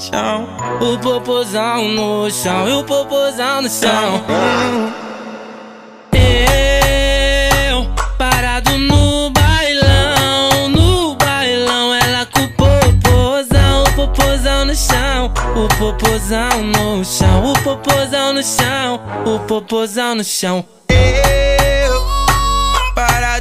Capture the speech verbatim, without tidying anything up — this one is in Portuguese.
chão, o popozão no chão, e o popozão no chão. Eu, parado no bailão, no bailão, ela com o popozão, o popozão no chão, o popozão no chão, o popozão no chão, o popozão no chão. Eu, parado